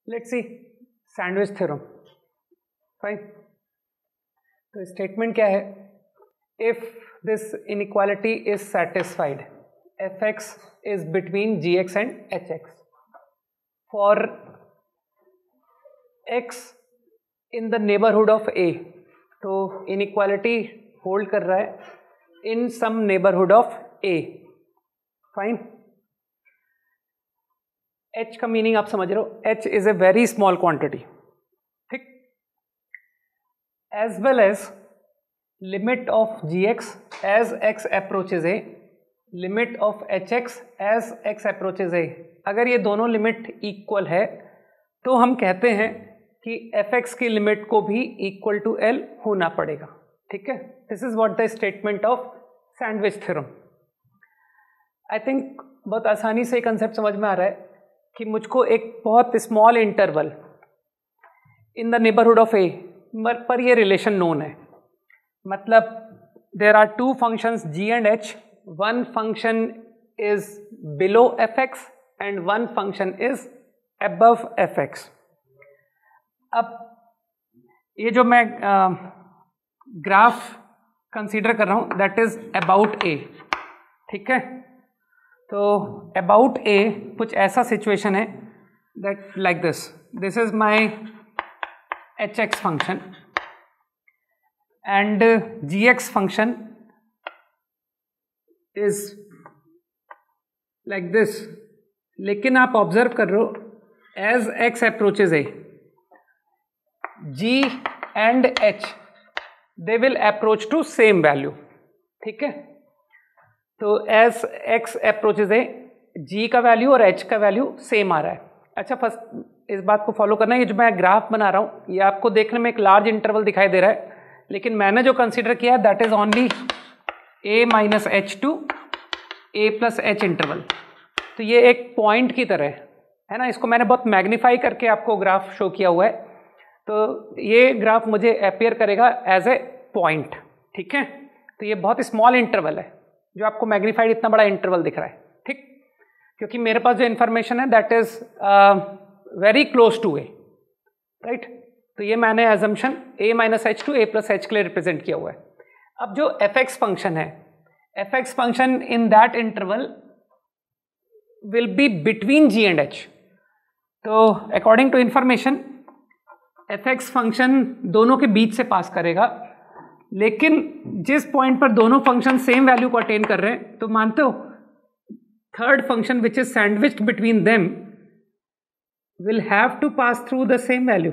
Let's see sandwich theorem. Fine. तो statement क्या है? If this inequality is satisfied, fx is between gx and hx for x in the neighborhood of a. तो inequality hold कर रहा है in some neighborhood of a. फाइन. h का meaning आप समझ रहे हो, h is a very small quantity. ठीक. as well as limit of gx as x approaches a, limit of h x as x approaches a. अगर ये दोनों लिमिट इक्वल है तो हम कहते हैं कि एफ एक्स की लिमिट को भी इक्वल टू एल होना पड़ेगा. ठीक है. This is what the statement of sandwich theorem. I think बहुत आसानी से कंसेप्ट समझ में आ रहा है कि मुझको एक बहुत small interval in the neighbourhood of a पर ये रिलेशन नोन है. मतलब there are two functions g and h. One function is below fx and one function is above fx. अब ये जो मैं ग्राफ कंसीडर कर रहा हूँ दैट इज अबाउट ए. ठीक है. तो अबाउट ए कुछ ऐसा सिचुएशन है that like this. This is my h x function and g x function is like this. लेकिन आप ऑब्जर्व कर रहे हो as x approaches a, g and h they will approach to same value. ठीक है. तो as x approaches a g का value और एच का वैल्यू सेम आ रहा है. अच्छा, फर्स्ट इस बात को फॉलो करना है. ये जो मैं ग्राफ बना रहा हूँ ये आपको देखने में एक लार्ज इंटरवल दिखाई दे रहा है, लेकिन मैंने जो कंसीडर किया है that is only a minus h to a plus h interval. तो ये एक पॉइंट की तरह है ना. इसको मैंने बहुत मैग्नीफाई करके आपको ग्राफ शो किया हुआ है. तो ये ग्राफ मुझे अपियर करेगा एज ए पॉइंट. ठीक है. तो ये बहुत स्मॉल इंटरवल है जो आपको मैग्नीफाइड इतना बड़ा इंटरवल दिख रहा है. ठीक. क्योंकि मेरे पास जो इन्फॉर्मेशन है that is very close to a. Right. तो ये मैंने assumption a minus h to a plus h के लिए रिप्रेजेंट किया हुआ है. अब जो एफ एक्स फंक्शन है, f x function in that interval will be between g and h. तो according to information f x function दोनों के बीच से पास करेगा, लेकिन जिस पॉइंट पर दोनों फंक्शन सेम वैल्यू को अटेन कर रहे हैं तो मानते हो third function which is sandwiched between them will have to pass through the same value.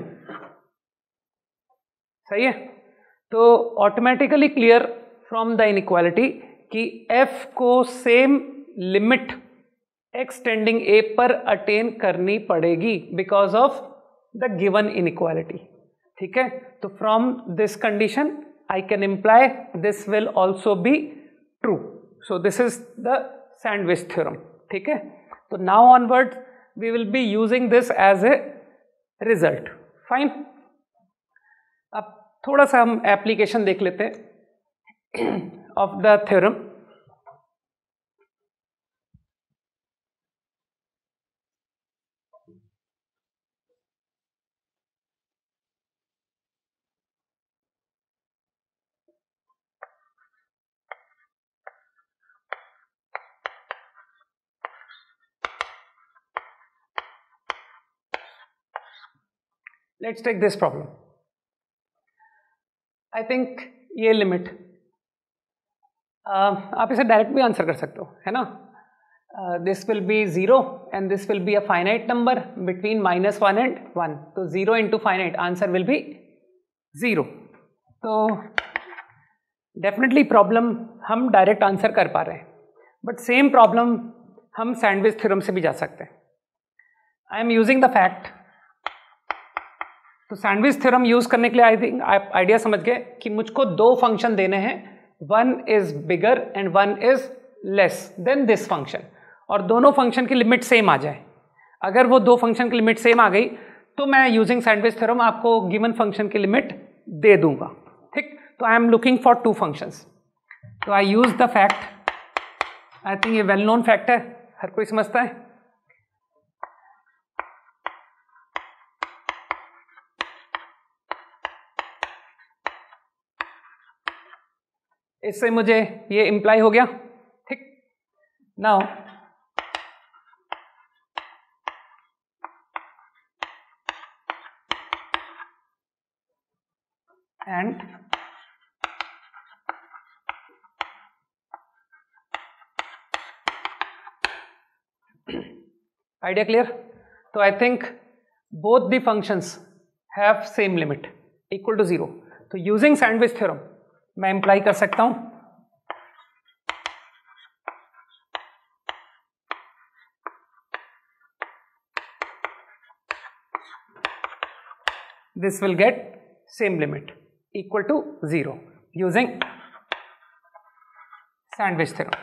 सही है. तो automatically clear from the inequality कि f को सेम लिमिट एक्सटेंडिंग a पर अटेन करनी पड़ेगी because of the given inequality. ठीक है. तो from this condition I can imply this will also be true. So this is the sandwich theorem. ठीक है. तो now onward we will be using this as a result. Fine. अब थोड़ा सा हम एप्लीकेशन देख लेते हैं of the theorem. Let's take this problem. I think ये लिमिट आप इसे डायरेक्ट भी आंसर कर सकते हो, है ना. This will be 0 and this will be a finite number between -1 and 1. तो 0 into finite answer will be 0. तो डेफिनेटली प्रॉब्लम हम डायरेक्ट आंसर कर पा रहे हैं, बट सेम प्रॉब्लम हम सैंडविच थ्योरम से भी जा सकते हैं. I am using the fact. तो सैंडविच थ्योरम यूज करने के लिए आई थिंक आप आइडिया समझ गए कि मुझको दो फंक्शन देने हैं, one is bigger and one is less than this function, और दोनों फंक्शन की लिमिट सेम आ जाए. अगर वो दो फंक्शन की लिमिट सेम आ गई तो मैं यूजिंग सैंडविच थ्योरम आपको गिवन फंक्शन की लिमिट दे दूंगा. ठीक. तो I am looking for two functions. तो I use the fact. I think ये वेल नोन फैक्ट है, हर कोई समझता है. इससे मुझे ये इम्प्लाई हो गया, ठीक। Now and idea clear? तो I think both the functions have same limit equal to 0। तो यूजिंग सैंडविच थ्योरम मैं इंप्लाई कर सकता हूं this will get same limit equal to 0 using sandwich theorem.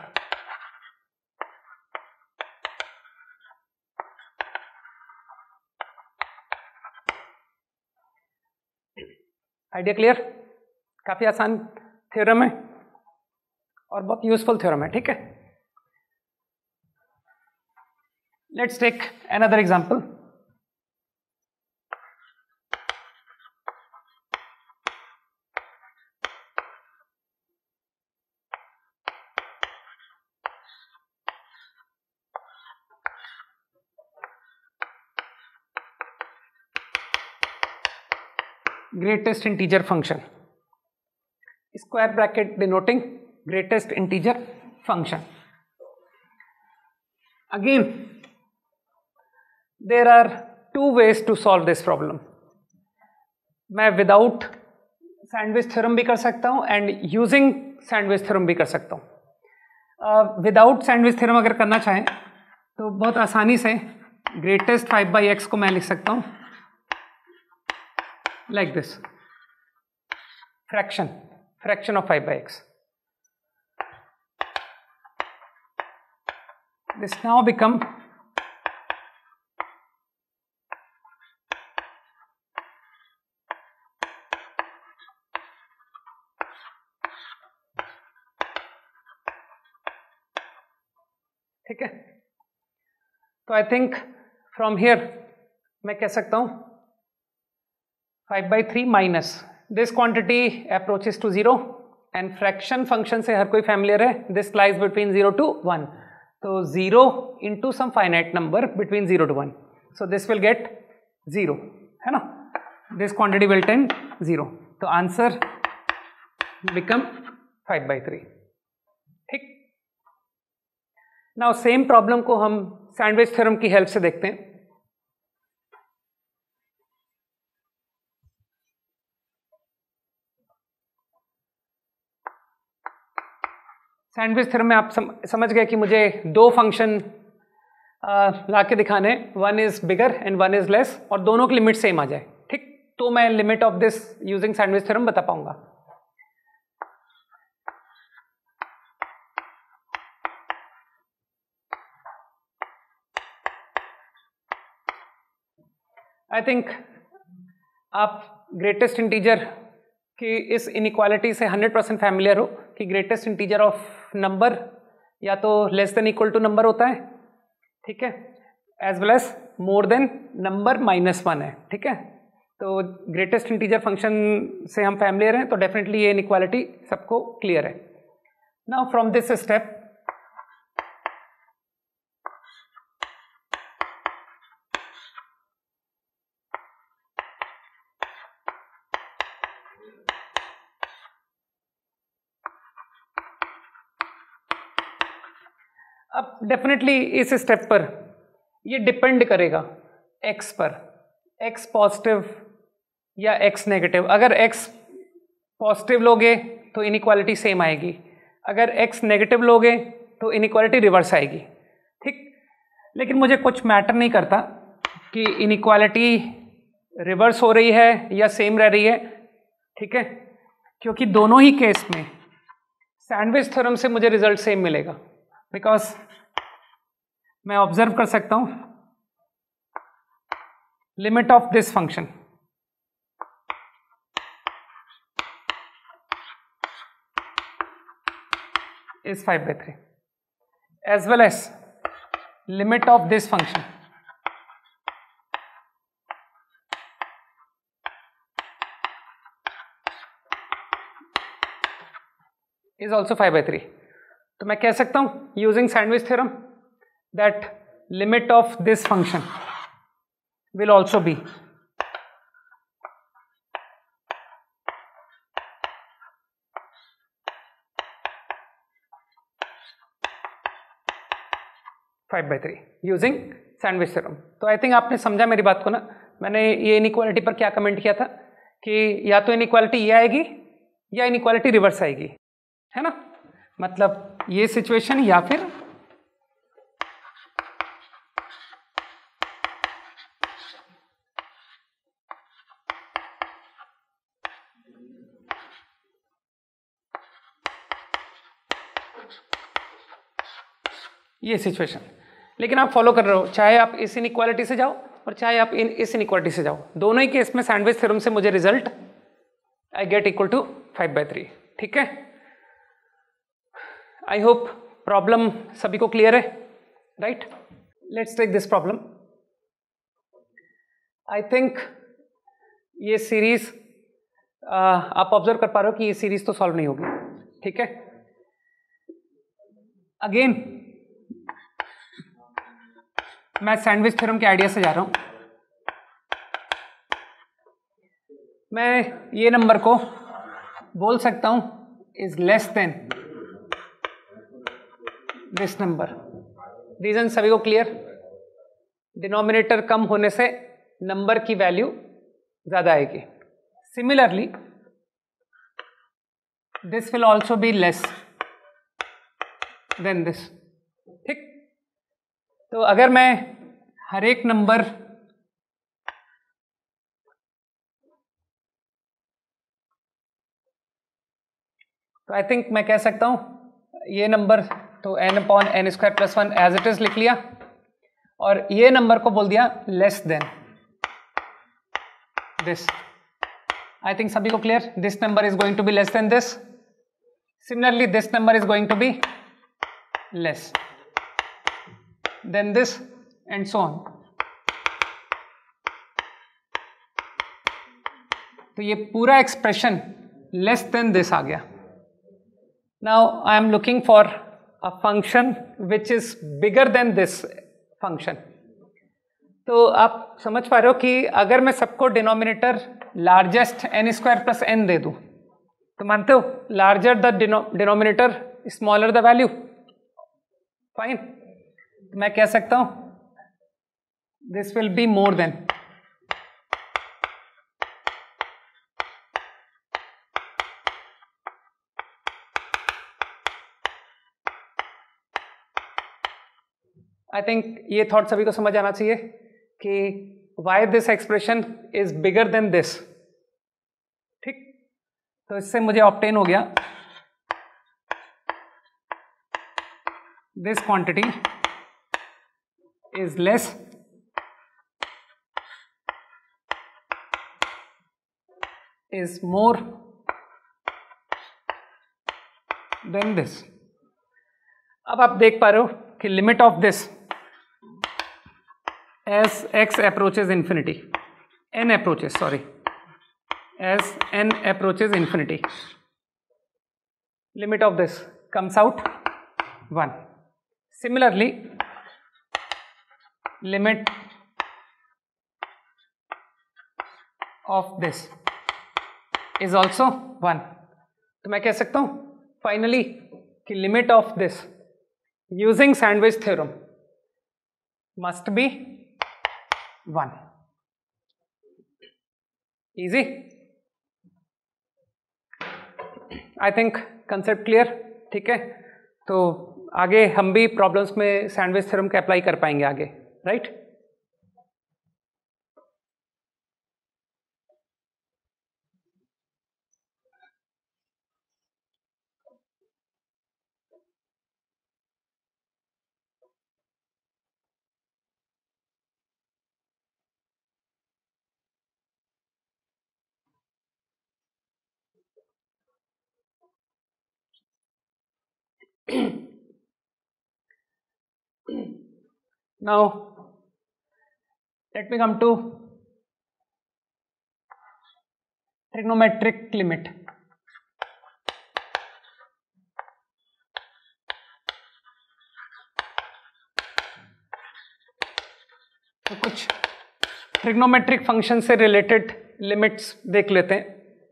Idea clear? काफी आसान थ्योरम है और बहुत यूजफुल थ्योरम है, ठीक है। Let's take another example. greatest integer function, square bracket denoting greatest integer function. Again, there are two ways to solve this problem. मैं without sandwich theorem भी कर सकता हूँ एंड यूजिंग सैंडविच थ्योरम भी कर सकता हूँ। विदाउट सैंडविच थ्योरम अगर करना चाहें तो बहुत आसानी से ग्रेटेस्ट 5/x को मैं लिख सकता हूँ like this, fraction of 5/x. This now become ठीक है। तो आई थिंक फ्रॉम हियर मैं कह सकता हूं 5/3 minus this quantity approaches to 0 and fraction function से हर कोई फैमिलियर है, दिस लाइज बिटवीन 0 to 1, तो 0 into some finite number between 0 to 1, so this will get 0, है ना, this quantity will tend 0, तो आंसर become 5/3, ठीक। नाउ सेम प्रॉब्लम को हम सैंडविच थ्योरम की हेल्प से देखते हैं। सैंडविच थ्योरम में आप समझ गए कि मुझे दो फंक्शन ला के दिखाने, one is bigger and one is less, और दोनों की लिमिट सेम आ जाए, ठीक, तो मैं limit of this using sandwich theorem बता पाऊंगा। आई थिंक आप ग्रेटेस्ट इंटीजर की इस इनइक्वालिटी से 100% फैमिलियर हो कि ग्रेटेस्ट इंटीजर ऑफ नंबर या तो less than equal to number होता है, ठीक है, as well as more than number -1 है, ठीक है। तो ग्रेटेस्ट इंटीजर फंक्शन से हम फैमिलियर हैं, तो डेफिनेटली ये इनइक्वालिटी सबको क्लियर है। नाउ फ्रॉम दिस स्टेप अब डेफिनेटली इस स्टेप पर ये डिपेंड करेगा x पर, x पॉजिटिव या x नेगेटिव। अगर x पॉजिटिव लोगे तो इनइक्वालिटी सेम आएगी, अगर x नेगेटिव लोगे तो इनइक्वालिटी रिवर्स आएगी, ठीक। लेकिन मुझे कुछ मैटर नहीं करता कि इनइक्वालिटी रिवर्स हो रही है या सेम रह रही है, ठीक है, क्योंकि दोनों ही केस में सैंडविच थ्योरम से मुझे रिजल्ट सेम मिलेगा, बिकॉज मैं ऑब्जर्व कर सकता हूं limit of this function is 5/3 as well as limit of this function is also 5/3. तो मैं कह सकता हूँ using Sandwich theorem that limit of this function will also be 5/3 using Sandwich theorem. तो आई थिंक आपने समझा मेरी बात को ना. मैंने ये इनइक्वालिटी पर क्या कमेंट किया था कि या तो इनइक्वालिटी ये आएगी या इनइक्वालिटी रिवर्स आएगी, है ना. मतलब ये सिचुएशन या फिर ये सिचुएशन. लेकिन आप फॉलो कर रहे हो, चाहे आप इस इनइक्वालिटी से जाओ और चाहे आप इस इनइक्वालिटी से जाओ, दोनों ही केस में सैंडविच थ्योरम से मुझे result I get equal to 5/3. ठीक है. आई होप प्रॉब्लम सभी को क्लियर है, right. Let's take this problem. I think ये सीरीज आप ऑब्जर्व कर पा रहे हो कि ये सीरीज तो सॉल्व नहीं होगी. ठीक है. अगेन मैं सैंडविच थ्योरम के आइडिया से जा रहा हूं. मैं ये नंबर को बोल सकता हूं is less than this number. Reason सभी को क्लियर. डिनोमिनेटर कम होने से नंबर की वैल्यू ज्यादा आएगी. Similarly this will also be less than this. ठीक. तो अगर मैं हर एक नंबर तो आई थिंक मैं कह सकता हूं ये नंबर तो n/n² + 1 एज इट इज लिख लिया और ये नंबर को बोल दिया less than this. I think सभी को clear. This number is going to be less than this. Similarly this number is going to be less than this and so on. तो ये पूरा एक्सप्रेशन लेस देन दिस आ गया. Now I am looking for a function which is bigger than this function. तो आप समझ पा रहे हो कि अगर मैं सबको डिनोमिनेटर लार्जेस्ट n² + n दे दूं तो मानते हो larger the denominator smaller the value. Fine. तो मैं कह सकता हूं this will be more than I think ये थॉट सभी को समझ आना चाहिए कि why this expression is bigger than this. ठीक. तो इससे मुझे ऑब्टेन हो गया this quantity is less is more than this. अब आप देख पा रहे हो कि limit of this as x approaches infinity, n approaches, sorry, as n approaches infinity, limit of this comes out 1. Similarly, limit of this is also 1. तो मैं कह सकता हूं फाइनली कि limit of this using sandwich theorem must be 1. Easy. I think concept clear. ठीक है. तो आगे हम भी प्रॉब्लम्स में सैंडविच थ्योरम का अप्लाई कर पाएंगे आगे, right? Now let me come to trigonometric limit. Trigonometric function से रिलेटेड लिमिट्स देख लेते हैं।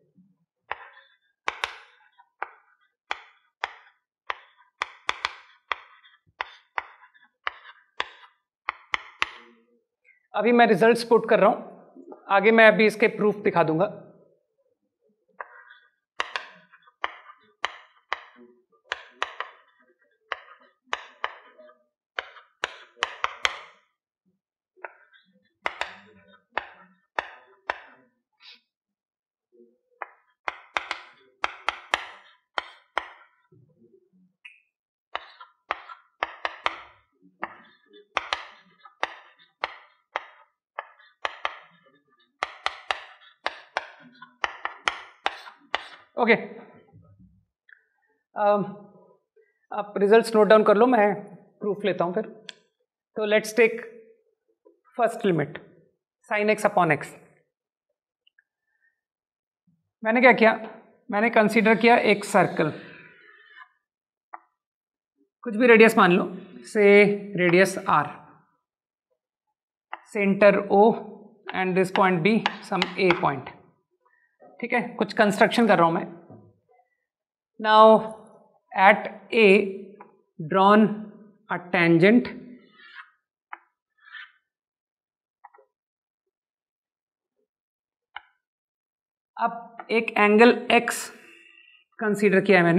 अभी मैं रिजल्ट्स पुट कर रहा हूं, आगे मैं अभी इसके प्रूफ दिखा दूंगा। ओके, आप रिजल्ट्स नोट डाउन कर लो, मैं प्रूफ लेता हूं फिर। तो let's take first limit sine x upon x. मैंने क्या किया, मैंने कंसीडर किया एक सर्कल, कुछ भी रेडियस मान लो, say radius R, centre O and this point be some A point. ठीक है, कुछ कंस्ट्रक्शन कर रहा हूं मैं। Now at A drawn a tangent अब एक एंगल x कंसीडर किया है मैंने।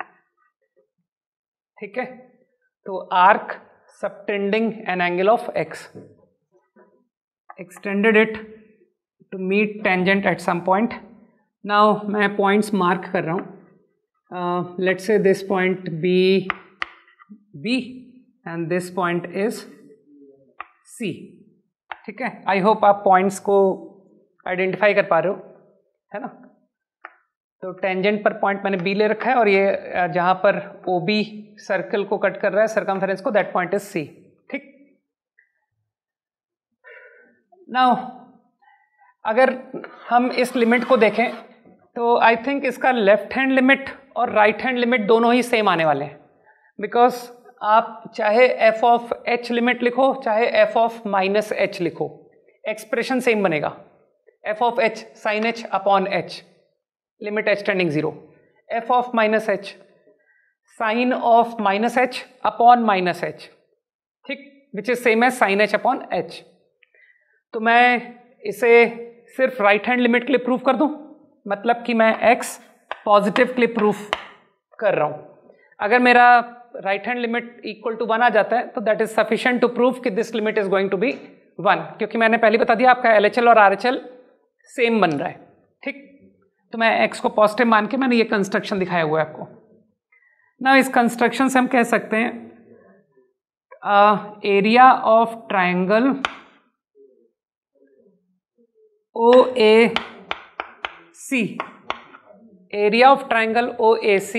ठीक है, तो arc subtending an angle of x, extended it to meet tangent at some point. Now मैं पॉइंट्स मार्क कर रहा हूँ। Let's say this point be B and this point is C. ठीक है, आई होप आप पॉइंट्स को identify कर पा रहे हो, है ना। तो टेंजेंट पर पॉइंट मैंने बी ले रखा है, और ये जहां पर ओ बी सर्कल को कट कर रहा है, सर्कमफेरेंस को, दैट पॉइंट इज सी। ठीक, नाउ अगर हम इस लिमिट को देखें तो आई थिंक इसका लेफ्ट हैंड लिमिट और राइट हैंड लिमिट दोनों ही सेम आने वाले हैं, बिकॉज आप चाहे एफ ऑफ एच लिमिट लिखो चाहे एफ ऑफ माइनस एच लिखो, एक्सप्रेशन सेम बनेगा। F of h sine h upon h, limit h tending 0, f of minus h sine of minus h upon minus h, ठीक, which is same as sine h upon h. तो मैं इसे सिर्फ right hand limit के लिए proof कर दूं, मतलब कि मैं x पॉजिटिव के लिए प्रूफ कर रहा हूं। अगर मेरा right hand limit equal to 1 आ जाता है तो that is sufficient to prove कि this limit is going to be 1, क्योंकि मैंने पहले बता दिया आपका LHL और RHL सेम बन रहा है। ठीक, तो मैं x को पॉजिटिव मान के मैंने ये कंस्ट्रक्शन दिखाया हुआ है आपको ना। इस कंस्ट्रक्शन से हम कह सकते हैं area of triangle OAC, area of triangle OAC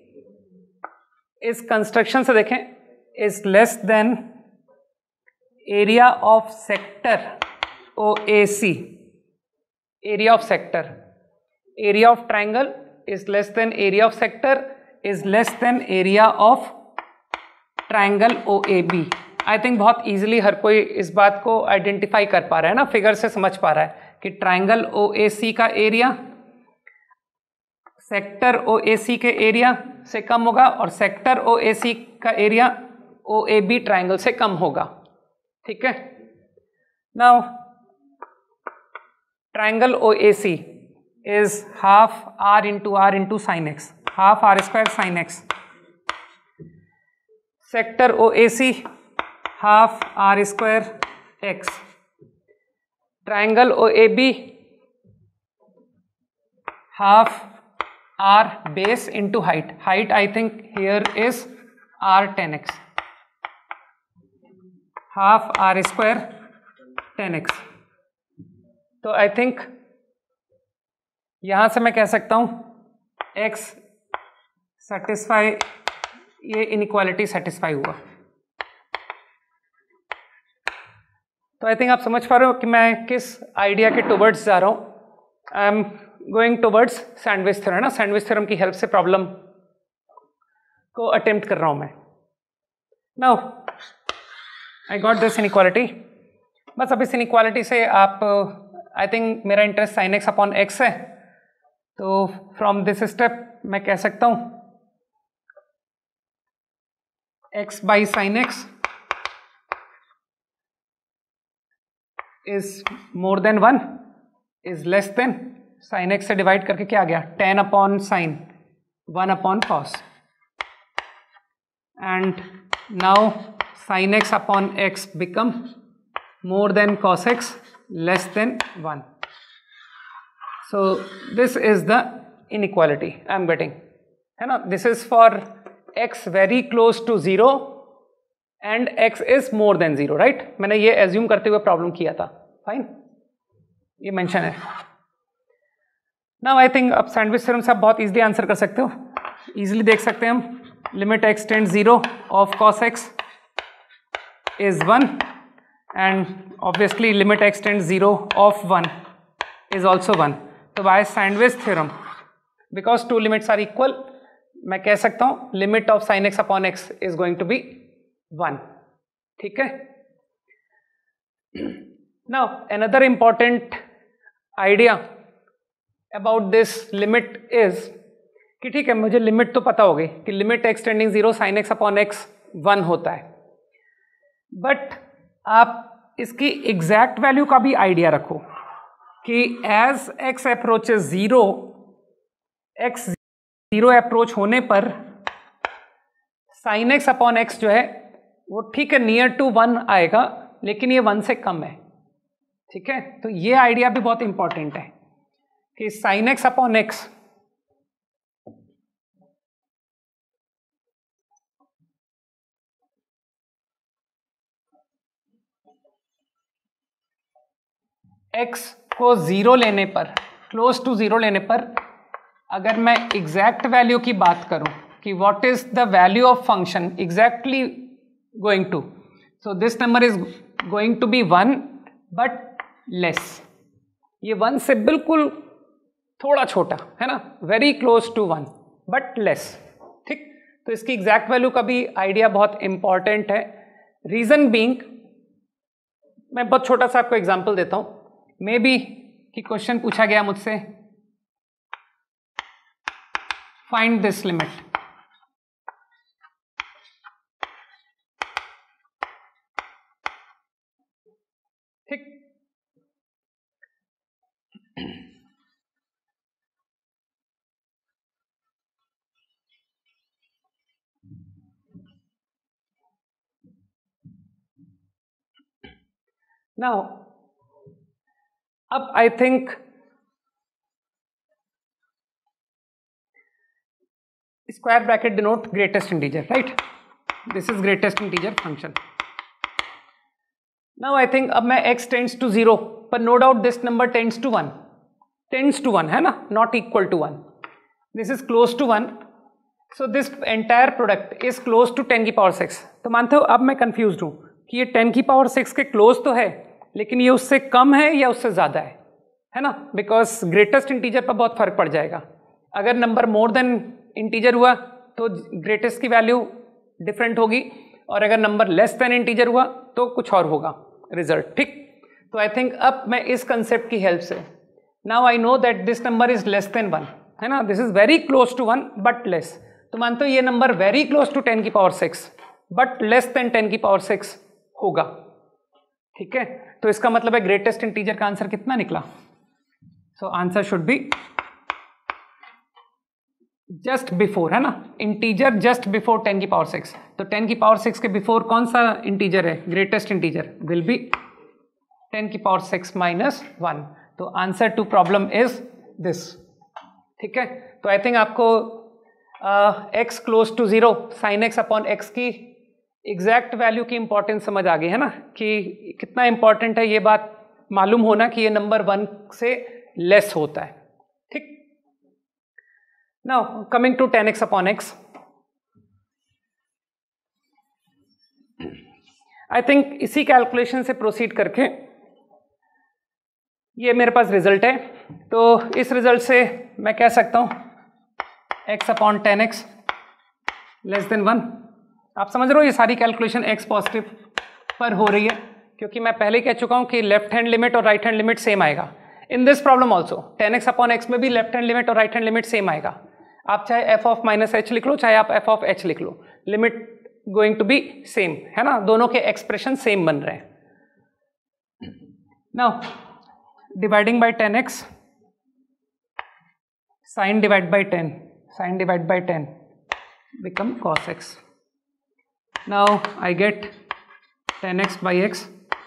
इस कंस्ट्रक्शन से देखें is less than area of sector OAC। Area of sector, area of triangle is less than area of sector is less than area of triangle OAB। I think बहुत easily हर कोई इस बात को identify कर पा रहा है ना, फिगर से समझ पा रहा है कि ट्राइंगल OAC का एरिया सेक्टर OAC के एरिया से कम होगा और सेक्टर OAC का एरिया OAB ट्राइंगल से कम होगा। ठीक है, now triangle OAC is half R into sine x, half R square sine x. Sector OAC half R square x. Triangle OAB half R base into height. Height I think here is R 10x. Half R square 10x. तो I think यहां से मैं कह सकता हूं x satisfy, ये inequality satisfy हुआ। तो आई थिंक आप समझ पा रहे हो कि मैं किस आइडिया के टुवर्ड्स जा रहा हूं। I am going towards sandwich theorem ना, सैंडविच थ्योरम की हेल्प से प्रॉब्लम को अटेम्प्ट कर रहा हूं मैं। Now I got this inequality, बस अब इस इनइक्वालिटी से आप आई थिंक मेरा interest sine x upon x है, तो फ्रॉम दिस स्टेप मैं कह सकता हूं x by sine x is more than 1 is less than sine x से डिवाइड करके क्या आ गया 10 upon sine 1 upon cos, and now sine x upon x become more than cos x less than 1. So this is the inequality I am getting, है ना. This is for x very close to 0 and x is more than 0, right? मैंने ये assume करते हुए problem किया था. Fine, ये mention है. Now I think अब सैंडविच थ्योरम से आप बहुत इजीली आंसर कर सकते हो. इजीली देख सकते हैं हम, limit x tends 0 of cos x is 1 and obviously limit x tends 0 of 1 is also 1. तो by Sandwich theorem, because two limits are equal, मैं कह सकता हूँ limit of sin x upon x is going to be 1. ठीक है. Now another important idea about this limit is कि ठीक है, मुझे लिमिट तो पता होगी कि limit x tending 0 sin x upon x 1 होता है, बट आप इसकी एग्जैक्ट वैल्यू का भी आइडिया रखो कि as x approaches 0, x 0 approach होने पर sin x अपॉन x जो है वो ठीक है नियर टू 1 आएगा, लेकिन ये 1 से कम है. ठीक है, तो ये आइडिया भी बहुत इंपॉर्टेंट है कि sin x upon x x को 0 लेने पर, क्लोज टू 0 लेने पर, अगर मैं एग्जैक्ट वैल्यू की बात करूं कि what is the value of function exactly going to, so this number is going to be 1 but less. ये 1 से बिल्कुल थोड़ा छोटा है ना, very close to 1 but less. ठीक, तो इसकी एग्जैक्ट वैल्यू का भी आइडिया बहुत इंपॉर्टेंट है. रीजन बीइंग, मैं बहुत छोटा सा आपको एग्जांपल देता हूं. मे बी कि क्वेश्चन पूछा गया मुझसे, फाइंड दिस लिमिट. ठीक, नाउ अब I think square bracket denote greatest integer, right? This is greatest integer function. Now I think अब मैं x टेंड्स टू 0, पर no doubt this number tends to 1, tends to 1 है ना, not equal to 1. This is close to 1, so this entire product is close to 10 की power 6. तो मानते हो अब मैं कंफ्यूज्ड हूं कि ये 10 की पावर 6 के क्लोज तो है, लेकिन ये उससे कम है या उससे ज़्यादा है ना, बिकॉज ग्रेटेस्ट इंटीजर पर बहुत फर्क पड़ जाएगा. अगर नंबर मोर देन इंटीजर हुआ तो ग्रेटेस्ट की वैल्यू डिफरेंट होगी, और अगर नंबर लेस देन इंटीजर हुआ तो कुछ और होगा रिजल्ट. ठीक, तो आई थिंक अब मैं इस कंसेप्ट की हेल्प से, now I know that this number is less than 1 है ना, this is very close to 1 but less. तो मानते हो ये नंबर वेरी क्लोज टू 10 की पावर 6 बट लेस देन 10 की पावर 6 होगा. ठीक है, तो इसका मतलब है ग्रेटेस्ट इंटीजर का आंसर कितना निकला? So answer should be just before, है ना, इंटीजर जस्ट बिफोर 10 की पावर 6. तो 10 की पावर 6 के बिफोर कौन सा इंटीजर है? ग्रेटेस्ट इंटीजर विल बी 10 की पावर 6 माइनस 1. तो answer to problem is this. ठीक है, तो आई थिंक आपको x close to 0 sine x upon x की एग्जैक्ट वैल्यू की इंपॉर्टेंस समझ आ गई है ना, कि कितना इंपॉर्टेंट है ये बात मालूम होना कि ये नंबर 1 से लेस होता है. ठीक, now coming to 10x upon x, I think इसी कैलकुलेशन से प्रोसीड करके ये मेरे पास रिजल्ट है. तो इस रिजल्ट से मैं कह सकता हूं x upon 10x less than 1. आप समझ रहे हो ये सारी कैलकुलेशन x पॉजिटिव पर हो रही है, क्योंकि मैं पहले कह चुका हूं कि लेफ्ट हैंड लिमिट और राइट हैंड लिमिट सेम आएगा। In this problem also tan x upon x में भी लेफ्ट हैंड लिमिट और राइट हैंड लिमिट सेम आएगा। आप चाहे f ऑफ माइनस एच लिख लो, चाहे आप f ऑफ h लिख लो, limit going to be same, है ना, दोनों के एक्सप्रेशन सेम बन रहे हैं। Now dividing by tan x, sin divide by 10, sin divide by 10 become cos x. Now I get tan x by x.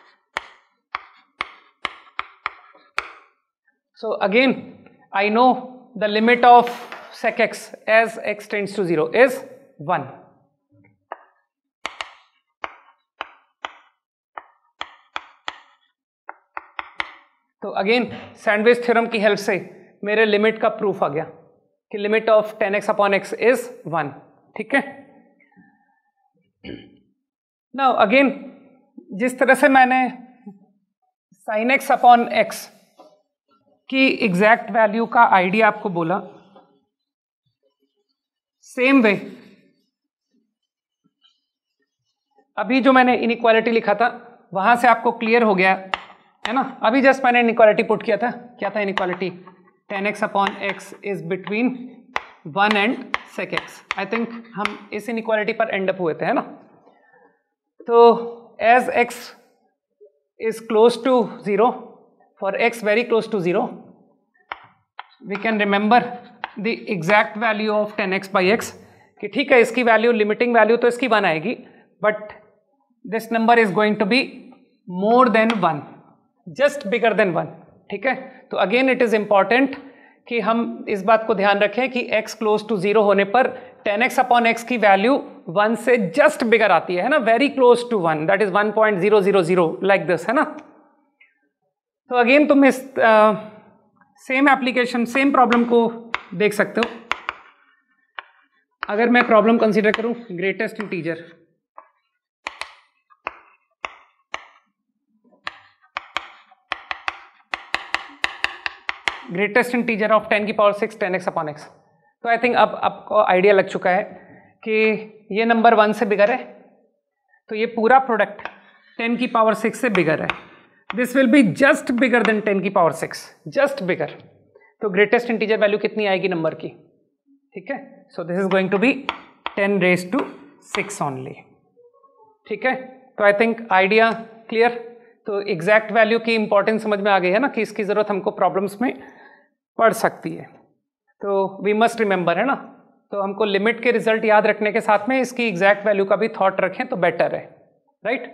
So again I know the limit of sec x as x tends to 0 is 1. तो again sandwich theorem की help से मेरे limit का proof आ गया कि limit of tan x upon x is 1, ठीक है। नाउ अगेन जिस तरह से मैंने sin x अपॉन x की एग्जैक्ट वैल्यू का आइडिया आपको बोला, सेम वे अभी जो मैंने इनइक्वालिटी लिखा था वहां से आपको क्लियर हो गया है ना। अभी जस्ट मैंने इनइक्वालिटी पुट किया था, क्या था inequality, tan x upon x is between 1 and sec x। I think हम इस इनइक्वालिटी पर एंड अप हुए थे, है ना। तो as x is close to 0, for x very close to 0, we can remember the exact value of tan x by x कि ठीक है इसकी वैल्यू, लिमिटिंग वैल्यू तो इसकी 1 आएगी, but this number is going to be more than 1, just bigger than 1, ठीक है। तो अगेन इट इज इंपॉर्टेंट कि हम इस बात को ध्यान रखें कि x क्लोज टू 0 होने पर tan x अपॉन x की वैल्यू 1 से जस्ट बिगर आती है ना, very close to 1, that is 1.000 like this, है ना। तो अगेन तुम इस सेम एप्लीकेशन, सेम प्रॉब्लम को देख सकते हो। अगर मैं प्रॉब्लम कंसीडर करूं greatest integer, greatest integer of 10 की power 6 tan x upon x, तो आई थिंक अब आपको आइडिया लग चुका है कि ये नंबर 1 से बिगर है, तो ये पूरा प्रोडक्ट 10 की पावर 6 से बिगर है। This will be just bigger than 10 की पावर 6, जस्ट बिगर। तो ग्रेटेस्ट इंटीजर वैल्यू कितनी आएगी नंबर की, ठीक है। So this is going to be 10 raise to 6 only, ठीक है। तो आई थिंक आइडिया क्लियर। तो एग्जैक्ट वैल्यू की इंपॉर्टेंस समझ में आ गई है ना, कि इसकी जरूरत हमको प्रॉब्लम्स में पड़ सकती है। तो वी मस्ट रिमेंबर, है ना। तो हमको लिमिट के रिजल्ट याद रखने के साथ में इसकी एग्जैक्ट वैल्यू का भी थॉट रखें तो बेटर है, right.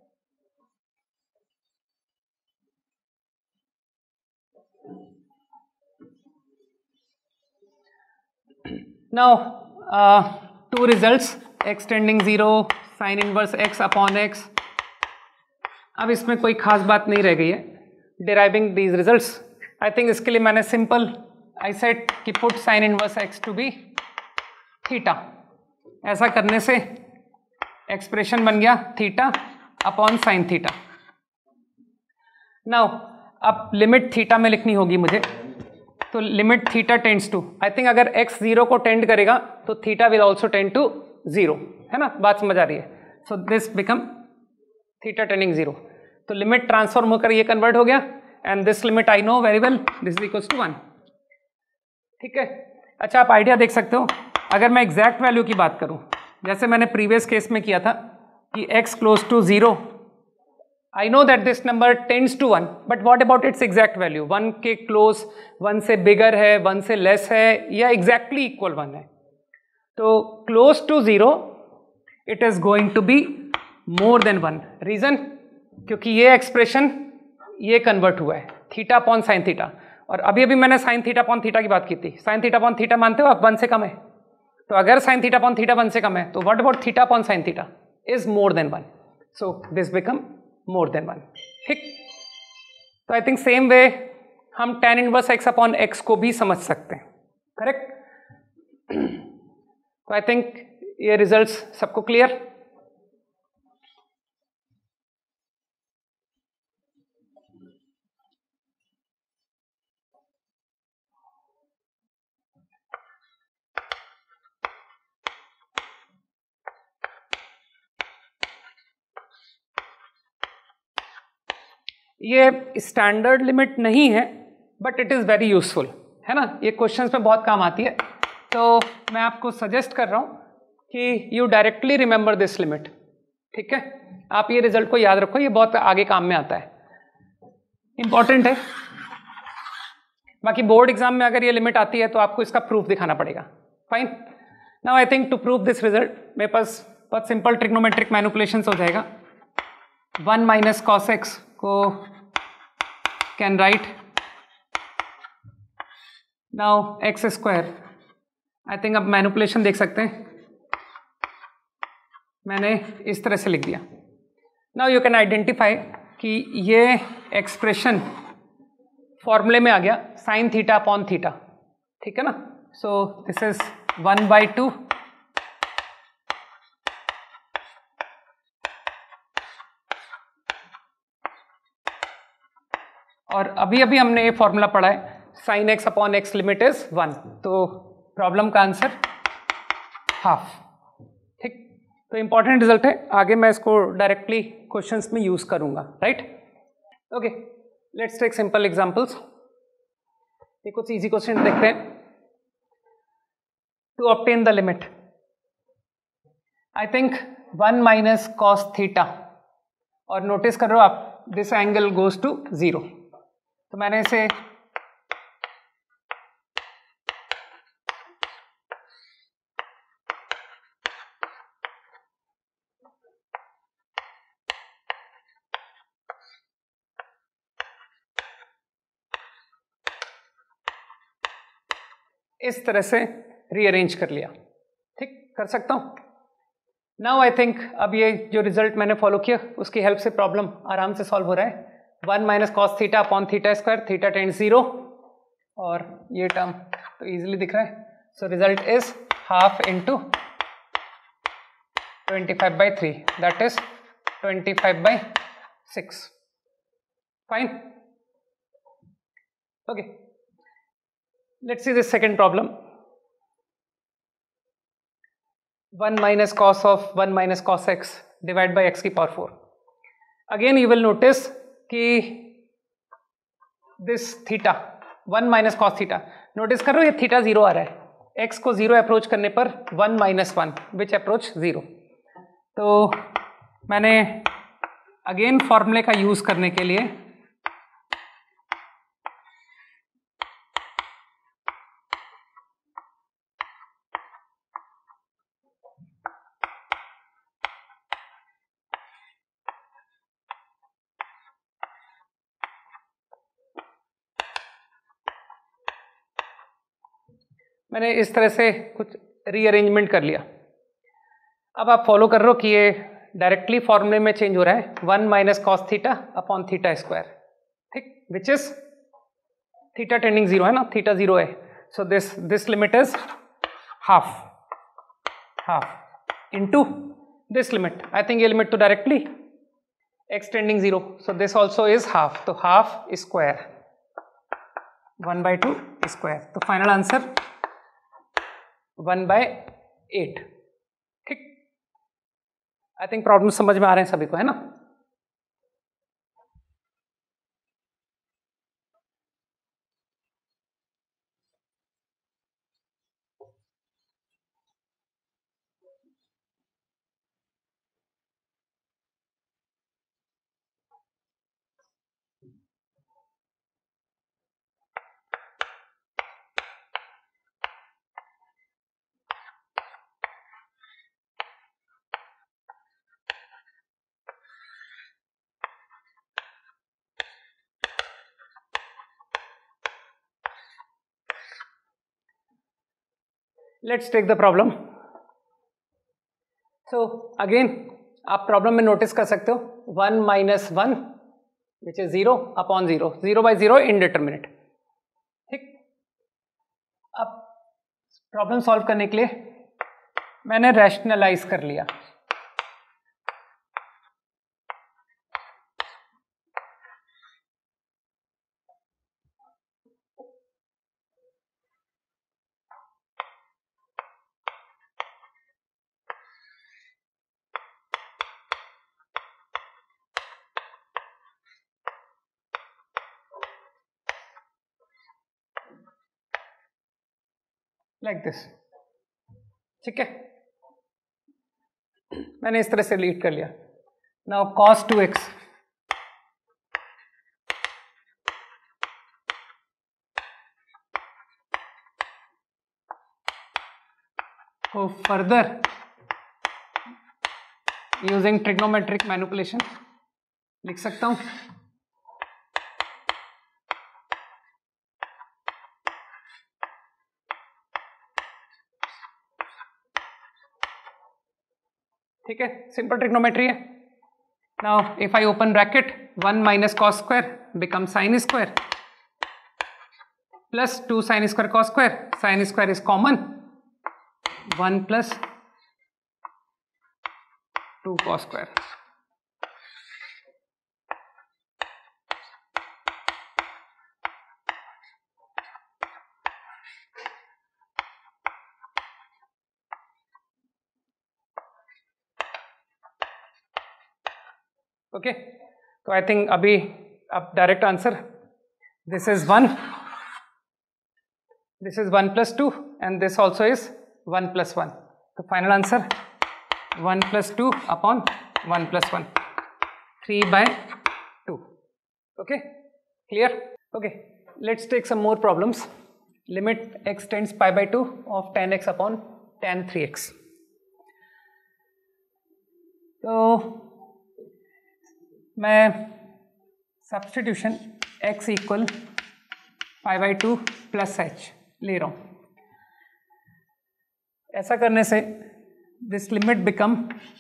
Now two results, x tending 0, sin inverse x upon x। अब इसमें कोई खास बात नहीं रह गई है, deriving these results। I think इसके लिए मैंने सिंपल I said कि put sin inverse x to be theta. ऐसा करने से एक्सप्रेशन बन गया theta upon sine theta. Now अब लिमिट थीटा में लिखनी होगी मुझे, तो limit theta tends to, I think अगर x 0 को टेंड करेगा तो theta will also tend to 0, है ना, बात समझ आ रही है। So this become theta tending 0, तो लिमिट ट्रांसफॉर्म होकर ये कन्वर्ट हो गया, and this limit I know very well, this is equals to 1, ठीक है। अच्छा आप आइडिया देख सकते हो, अगर मैं एग्जैक्ट वैल्यू की बात करूं, जैसे मैंने प्रीवियस केस में किया था कि x close to 0, I know that this number tends to 1, but what about its exact value? 1 के क्लोज, 1 से बिगर है, 1 से लेस है, या एग्जैक्टली इक्वल 1 है। तो close to 0 it is going to be more than 1। Reason, क्योंकि ये एक्सप्रेशन ये कन्वर्ट हुआ है थीटा अपॉन साइन थीटा, और अभी अभी मैंने साइन थीटा अपॉन थीटा की बात की थी। साइन थीटा अपॉन थीटा मानते हो आप 1 से कम है, तो अगर साइन थीटा अपॉन थीटा 1 से कम है तो what about theta upon sine theta is more than 1, so this become more than 1, ठीक। तो आई थिंक सेम वे हम tan inverse x upon x को भी समझ सकते हैं, करेक्ट। तो आई थिंक ये रिजल्ट्स सबको क्लियर। ये स्टैंडर्ड लिमिट नहीं है but it is very useful, है ना, ये क्वेश्चंस में बहुत काम आती है। तो मैं आपको सजेस्ट कर रहा हूँ कि you directly remember this limit, ठीक है, आप ये रिजल्ट को याद रखो, ये बहुत आगे काम में आता है, इंपॉर्टेंट है। बाकी बोर्ड एग्जाम में अगर ये लिमिट आती है तो आपको इसका प्रूफ दिखाना पड़ेगा। Fine, now I think to prove this result मेरे पास बहुत सिंपल ट्रिग्नोमेट्रिक मैनिपुलेशंस हो जाएगा। 1 माइनस कॉस एक्स को can write now x square. I think अब मैनिपुलेशन देख सकते हैं, मैंने इस तरह से लिख दिया। नाउ यू कैन आइडेंटिफाई कि ये एक्सप्रेशन फॉर्मूले में आ गया साइन थीटा अपॉन थीटा, ठीक है ना। सो दिस इज 1/2 और अभी अभी हमने ये फॉर्मूला पढ़ा है sine x upon x limit is 1, तो प्रॉब्लम का आंसर हाफ, ठीक। तो इंपॉर्टेंट रिजल्ट है, आगे मैं इसको डायरेक्टली क्वेश्चंस में यूज करूंगा, right. Okay, let's take simple examples. ये कुछ इजी क्वेश्चन देखते हैं। To obtain the limit, I think 1 minus cos theta, और नोटिस कर रहे हो आप दिस एंगल गोज टू 0, तो मैंने इसे इस तरह से रीअरेंज कर लिया, ठीक, कर सकता हूं। नाउ आई थिंक अब ये जो रिजल्ट मैंने फॉलो किया उसकी हेल्प से प्रॉब्लम आराम से सॉल्व हो रहा है। 1 minus cos theta upon theta square, theta tends 0, और ये टर्म तो इजीली दिख रहा है। So result is half into 25/3, that is 25/6। Fine, okay, let's see this second problem. 1 minus cos of 1 minus cos x divided by x की power 4. Again you will notice कि this theta 1 minus cos theta, notice करो ये theta 0 आ रहा है, x को 0 approach करने पर 1 minus 1 which approach 0। तो मैंने अगेन फॉर्मूले का यूज करने के लिए मैंने इस तरह से कुछ रीअरेंजमेंट कर लिया। अब आप फॉलो कर रहे हो कि ये डायरेक्टली फॉर्मूले में चेंज हो रहा है 1 minus cos theta upon theta square, ठीक, विच इज थीटा टेंडिंग 0 है ना, थीटा 0 है। So this limit is half into this limit. I think ये लिमिट तो directly x tending 0, so this also is half, तो हाफ स्क्वायर 1/2 स्क्वायर, तो final answer 1/8, ठीक। I think problem समझ में आ रहे हैं सभी को, है ना। Let's take the problem. So again आप प्रॉब्लम में नोटिस कर सकते हो 1 minus 1 which is 0 upon 0, 0/0 indeterminate, ठीक। अब प्रॉब्लम सॉल्व करने के लिए मैंने रैशनलाइज कर लिया। लाइक दिस, ठीक है, मैंने इस तरह से लीड कर लिया. Now cos 2x, so further using trigonometric manipulation लिख सकता हूं. ठीक है, सिंपल ट्रिग्नोमेट्री है. Now if I open bracket 1 minus cos square become sine square plus 2 sine square cos square, sine square is common, 1 plus 2 cos square. Okay, तो I think अभी अब direct answer, this is 1, this is 1 plus 2 and this also is 1 plus 1. तो final answer 1 plus 2 upon 1 plus 1, 3/2. Okay, clear? Okay, let's take some more problems. Limit x tends π/2 of tan x upon tan 3x. तो मैं substitution x equal π/2 plus h ले रहा हूं. ऐसा करने से this limit become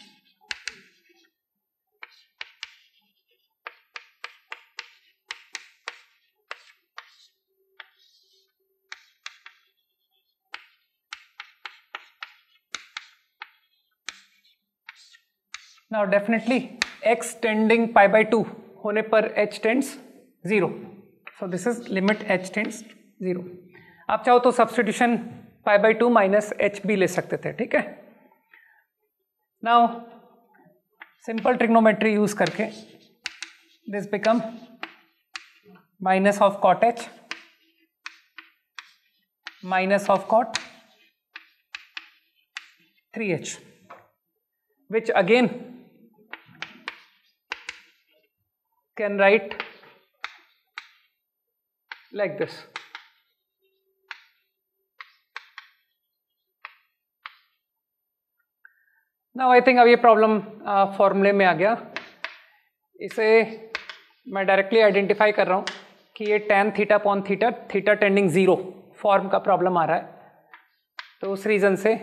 now definitely x tending π/2 होने पर h tends 0. So this is limit h tends 0. आप चाहो तो सब्स्टिट्यूशन π/2 माइनस h भी ले सकते थे, ठीक है. नाउ सिंपल ट्रिग्नोमेट्री यूज करके this become minus of cot h minus of cot 3h, which again can write like this. Now I think अब ये प्रॉब्लम फॉर्मूले में आ गया. इसे मैं डायरेक्टली आइडेंटिफाई कर रहा हूँ कि ये tan theta upon theta, theta tending 0 form का प्रॉब्लम आ रहा है. तो उस रीजन से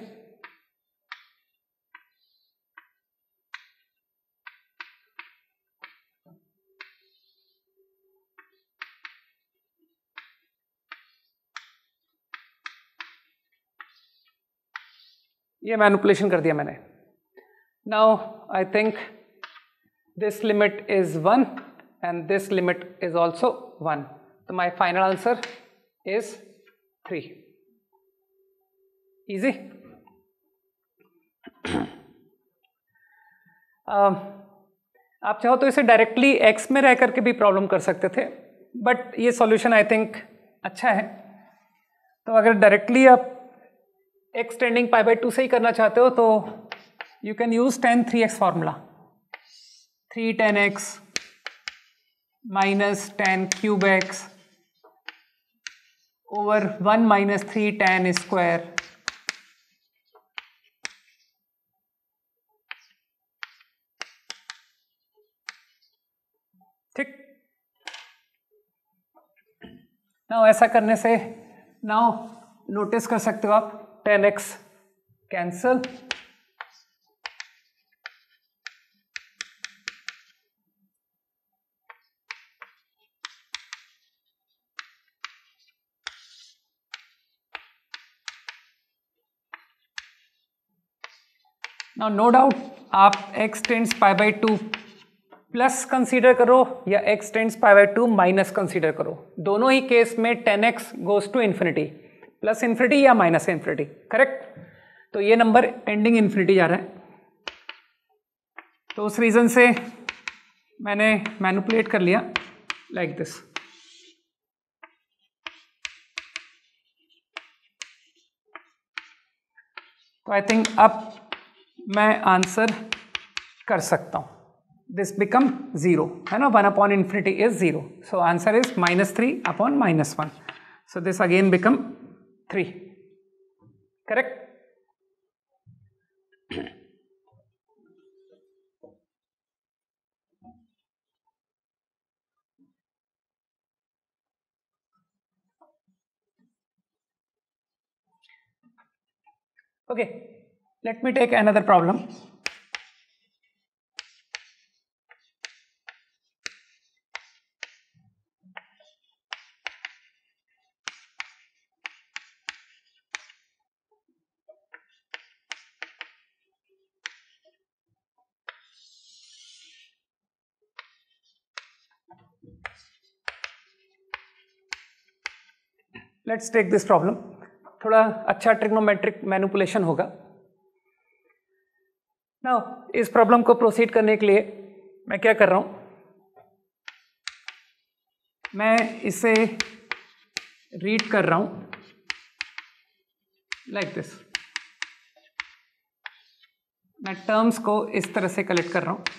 ये मैनिपुलेशन कर दिया मैंने. Now I think this limit is 1 and this limit is also 1. तो my final answer is 3. Easy. आप चाहो तो इसे डायरेक्टली x में रह करके भी प्रॉब्लम कर सकते थे, बट ये सॉल्यूशन आई थिंक अच्छा है. तो अगर डायरेक्टली आप x टेंडिंग π/2 से ही करना चाहते हो तो you can use tan 3x formula. 3 tan x minus tan cube x over 1 minus 3 tan square. ठीक. नाउ ऐसा करने से नाउ नोटिस कर सकते हो आप tan x cancel, now no doubt आप x टेंड्स π/2 प्लस कंसीडर करो या x टेंड्स π/2 माइनस कंसीडर करो, दोनों ही केस में tan x goes to infinity, plus infinity या माइनस इन्फिनिटी. करेक्ट. तो ये नंबर टेंडिंग इन्फिनिटी जा रहा है. तो उस रीजन से मैंने मैनिपुलेट कर लिया लाइक दिस. तो आई थिंक अब मैं आंसर कर सकता हूँ. दिस बिकम 0 है ना, 1/∞ is 0. So answer is -3/-1. So this again become 3. Correct. Okay, let me take another problem. Let's take this problem. थोड़ा अच्छा ट्रिग्नोमेट्रिक मैनिपुलेशन होगा. नाउ इस प्रॉब्लम को प्रोसीड करने के लिए मैं क्या कर रहा हूं, मैं इसे रीड कर रहा हूं लाइक दिस. मैं टर्म्स को इस तरह से कलेक्ट कर रहा हूं.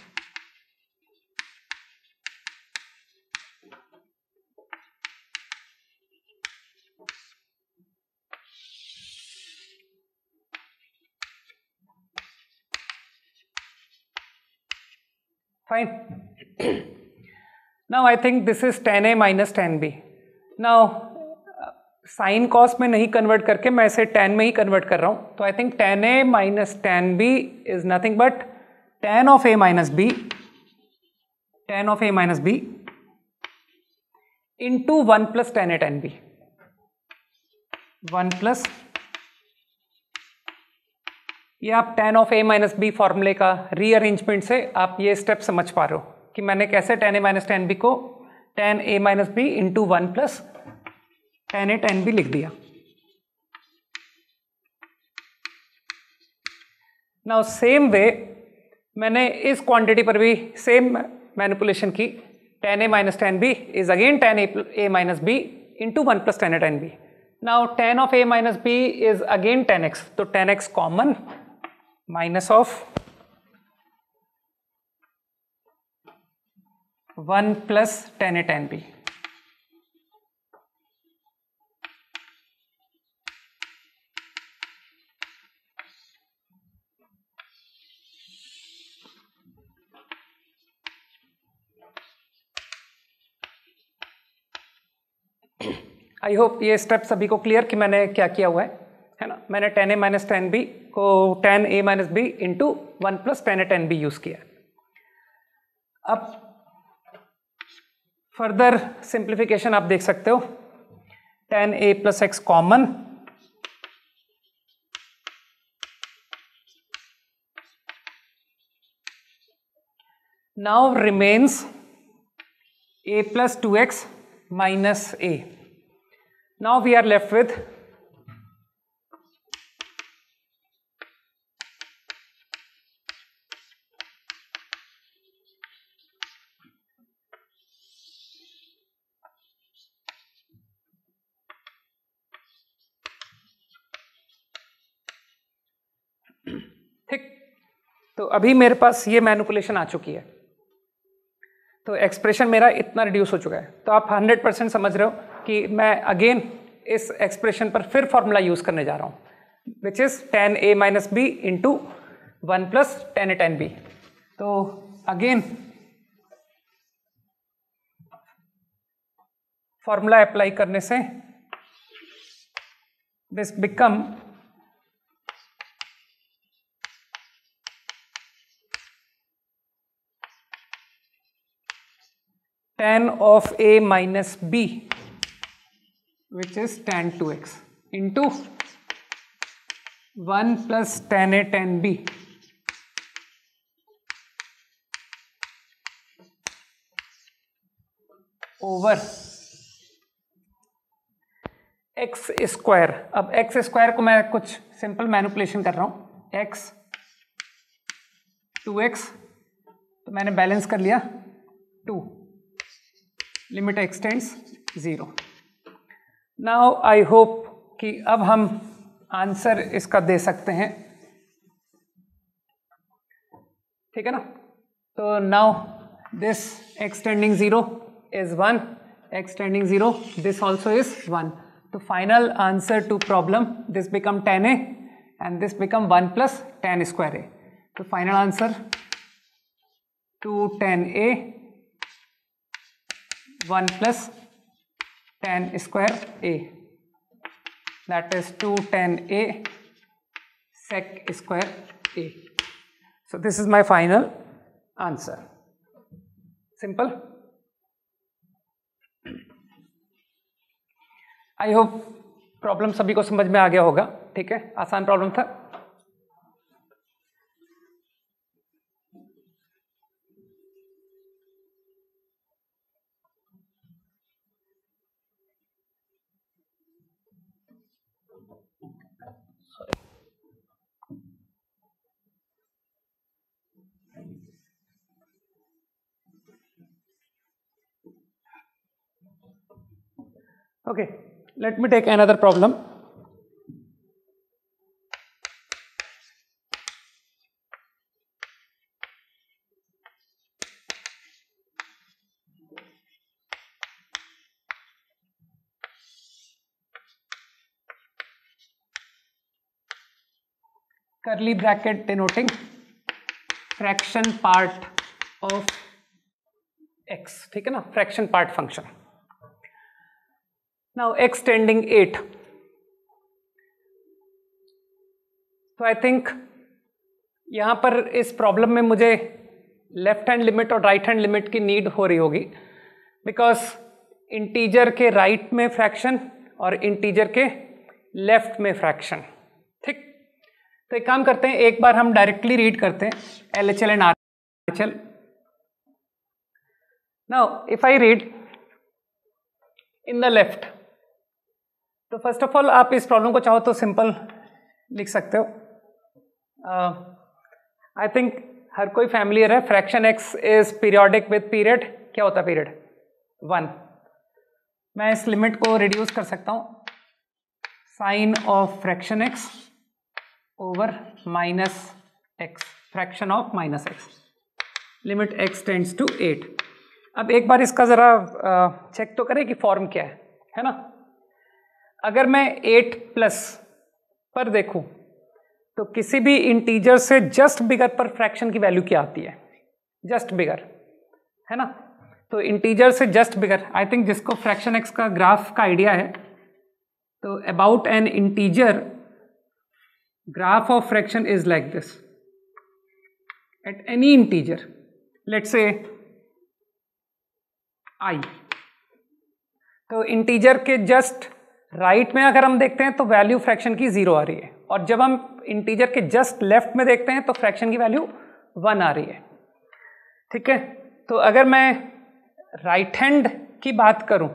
Fine. Now I think this is tan A minus tan B. Now sine cos में नहीं कन्वर्ट करके मैं इसे tan में ही कन्वर्ट कर रहा हूं. तो I think tan A minus tan B is nothing but tan of A minus B, tan of A minus B into 1 plus tan A tan B. 1 plus, ये आप tan of A minus B फॉर्मूले का rearrangement से आप ये step समझ पा रहे हो कि मैंने कैसे tan A minus tan B को tan A minus B into 1 plus tan A tan B लिख दिया. नाउ सेम वे मैंने इस क्वांटिटी पर भी सेम मैनिपुलेशन की. tan A minus tan B is again tan A minus B into 1 plus tan A tan B. Now tan of A minus B is again tan X. तो tan X common minus of 1 plus tan A tan B. I hope ये step सभी को clear कि मैंने क्या किया हुआ है ना. मैंने tan A minus tan B को tan A minus B into 1 plus tan A tan B use किया. अब फर्दर सिंप्लीफिकेशन आप देख सकते हो. tan A plus x common, now remains A plus 2x minus A. Now we are left with ठीक. तो अभी मेरे पास ये मैनिपुलेशन आ चुकी है. तो एक्सप्रेशन मेरा इतना रिड्यूस हो चुका है. तो आप 100% समझ रहे हो कि मैं अगेन इस एक्सप्रेशन पर फिर फॉर्मूला यूज करने जा रहा हूं which is tan A minus B into 1 plus tan A tan B. तो अगेन फॉर्मूला अप्लाई करने से this become tan of A minus B which is tan 2x into 1 plus tan A tan B over x square. अब x square को मैं कुछ simple manipulation कर रहा हूं. x 2x तो मैंने बैलेंस कर लिया 2, limit x tends 0. Now I hope कि अब हम आंसर इसका दे सकते हैं ठीक है ना. तो now this x tending 0 is 1, x tending 0, this also is 1. तो final answer to problem this become 10a and this become 1 plus 10 square a. So final answer to 10a 1 plus 10 square a, that is 210a sec square a. So this is my final answer. Simple. I hope problem सभी को समझ में आ गया होगा. ठीक है, आसान problem था. Okay, let me take another problem. Curly bracket denoting fraction part of x. ठीक है ना, fraction part function. Now x tending 8. तो आई थिंक यहाँ पर इस प्रॉब्लम में मुझे लेफ्ट हैंड लिमिट और राइट हैंड लिमिट की नीड हो रही होगी, बिकॉज इंटीजर के राइट में फ्रैक्शन और इंटीजर के लेफ्ट में फ्रैक्शन. ठीक, तो एक काम करते हैं, एक बार हम डायरेक्टली रीड करते हैं LHL and RHL. Now if I read in the left, तो फर्स्ट ऑफ ऑल आप इस प्रॉब्लम को चाहो तो सिंपल लिख सकते हो. आई थिंक हर कोई फैमिलियर है, fraction x is periodic with period. क्या होता है पीरियड? 1. मैं इस लिमिट को रिड्यूस कर सकता हूँ, sine of fraction x over minus x, fraction of minus x, limit x tends to 8. अब एक बार इसका ज़रा चेक तो करें कि फॉर्म क्या है ना. अगर मैं 8 प्लस पर देखूं तो किसी भी इंटीजर से जस्ट बिगर पर फ्रैक्शन की वैल्यू क्या आती है? जस्ट बिगर, है ना. तो इंटीजर से जस्ट बिगर, आई थिंक जिसको फ्रैक्शन एक्स का ग्राफ का आइडिया है, तो about an integer graph of fraction is like this at any integer, let's say i. तो इंटीजर के जस्ट राइट में अगर हम देखते हैं तो वैल्यू फ्रैक्शन की 0 आ रही है, और जब हम इंटीजर के जस्ट लेफ्ट में देखते हैं तो फ्रैक्शन की वैल्यू 1 आ रही है. ठीक है, तो अगर मैं राइट हैंड की बात करूं